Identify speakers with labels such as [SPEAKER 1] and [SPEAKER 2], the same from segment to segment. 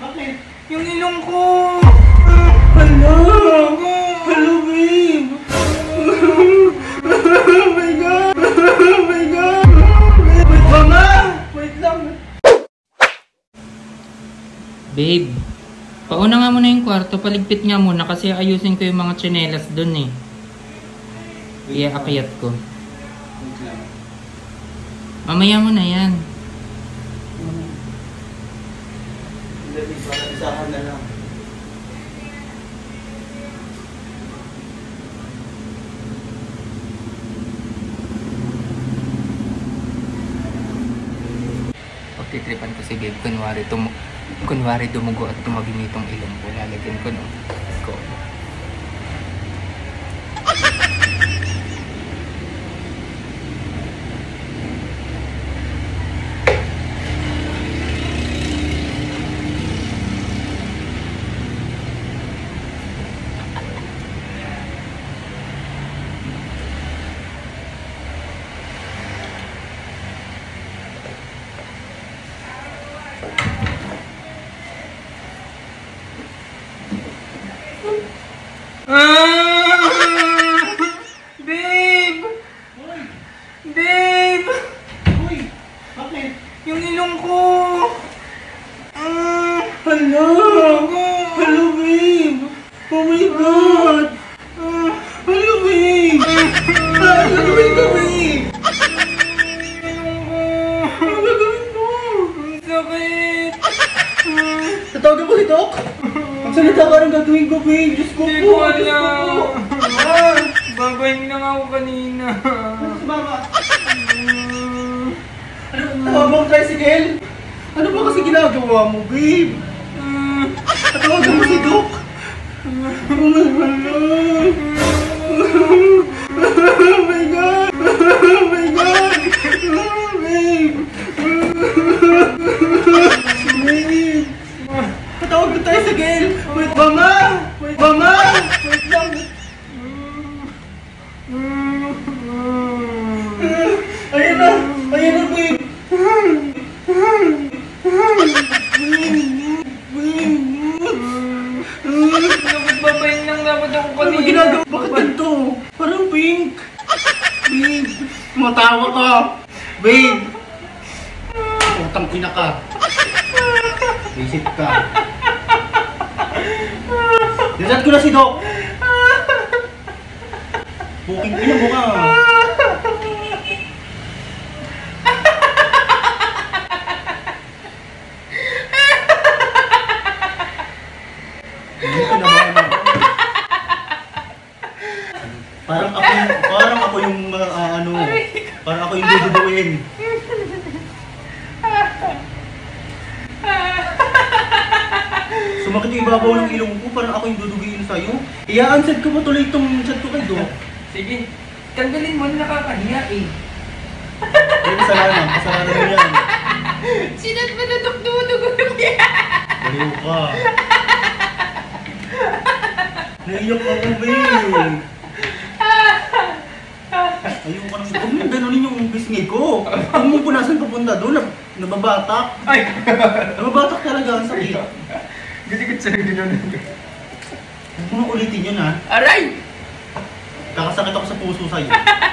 [SPEAKER 1] Bakit?
[SPEAKER 2] Yung ilong ko!
[SPEAKER 1] Hello! Hello, babe! Oh my God! Oh my God! Wait lang nga! Wait lang!
[SPEAKER 2] Babe, pauna nga muna yung kwarto. Paligpit nga muna kasi ayusin ko yung mga tsinelas dun eh. Iaakayat ko.
[SPEAKER 1] Wait lang.
[SPEAKER 2] Mamaya mo na yan.
[SPEAKER 1] Hindi, babe. Isahan na lang.
[SPEAKER 2] Pagtitripan ko si babe, kunwari dumugo at tumagin itong ilong ko. Lalagyan ko ng ko. Babe! Babe!
[SPEAKER 1] Uy! Bakit?
[SPEAKER 2] Yung ilong ko!
[SPEAKER 1] Hello! Hello, babe! Oh my God! Hello, babe! Ano gawin ko, babe? Ano gagawin mo?
[SPEAKER 2] Ang sakit!
[SPEAKER 1] Tatawagan ko si Doc? Ang salita ka rin gagawin ko, babe! Diyos ko
[SPEAKER 2] Hindi
[SPEAKER 1] po!
[SPEAKER 2] ko
[SPEAKER 1] Diyos ko po!
[SPEAKER 2] alam! Babayin lang ako kanina.
[SPEAKER 1] Ano si Mama? Ano? Tawag tricycle? Ano ba kasi ginagawa mo, babe? Tatawagan mo si Doc? Oh my God! Oh my God! Oh my God! Oh, babe! Babe! Tatawag ko tricycle! Wait, Mama! Wait, Mama! Wait lang! Ayan na! Ayan na, babe!
[SPEAKER 2] Dapat babayin lang dapat ako
[SPEAKER 1] Ano
[SPEAKER 2] kanina.
[SPEAKER 1] ba ginagawa? Bakit ganito? Parang pink! Babe! Matawa ka! Babe! Utang ina ka! Visit ka! Desat ko na si Doc! Booking ina mo ka! Hindi ka naman. Parang ako yung parang ako yung dududuin. Sumakit yung ibabaw ng ilong ko, parang ako yung duduguin sa'yo. I-answer ko mo tuloy itong chat ko kay Doc.
[SPEAKER 2] Sige, tanggalin mo, nakakahiya eh.
[SPEAKER 1] Ay, kasalanan mo yan.
[SPEAKER 2] Sinat mo duduk-duduk yan.
[SPEAKER 1] Baliw ka. Naiyak ako, babe. Ayoko nang huwag mong ganunin yung bisngay ko. Huwag mong punasan papunta doon, nababatak.
[SPEAKER 2] Ay!
[SPEAKER 1] Nababatak talaga, ang sakit.
[SPEAKER 2] Galikot sa'yo gano'n.
[SPEAKER 1] Huwag mo nang ulitin yun, ha?
[SPEAKER 2] Aray!
[SPEAKER 1] Kakasakit ako sa puso sa'yo.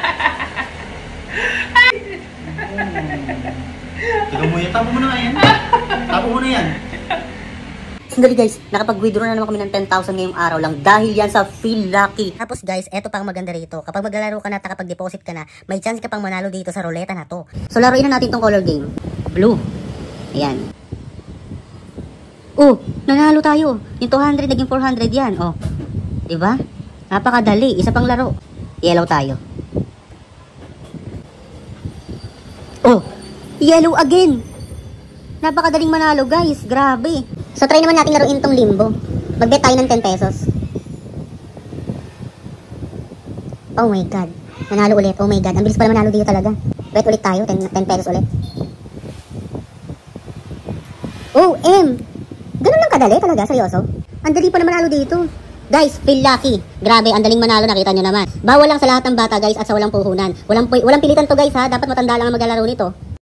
[SPEAKER 1] Taga mo yan, tapo mo na nga yan. Tapo mo na yan.
[SPEAKER 3] Sandali guys, nakapag-withdraw na naman kami ng 10,000 ngayong araw lang dahil yan sa Feel Lucky. Tapos guys, eto pa ang maganda rito. Kapag maglalaro ka na at nakapag-deposit ka na, may chance ka pang manalo dito sa ruleta na to. So laruin na natin tong color game. Blue. Ayan. Oh, nanalo tayo. Yung 200 naging 400 yan. Oh. Diba? Napakadali. Isa pang laro. Yellow tayo. Oh, yellow again. Napakadaling manalo guys. Grabe. So try naman natin laruin tong limbo. Mag-bet tayo ng 10 pesos. Oh my god. Nanalo ulit. Oh my god. Ang bilis pala manalo dito talaga. Bet ulit tayo. 10 pesos ulit. Oh, ganun lang kadali talaga. Seryoso. Ang dali pala manalo dito. Guys, Feel Lucky. Grabe, ang daling manalo. Nakita nyo naman. Bawal lang sa lahat ng bata guys at sa walang puhunan. Walang pilitan to guys ha. Dapat matanda lang ang maglalaro nito.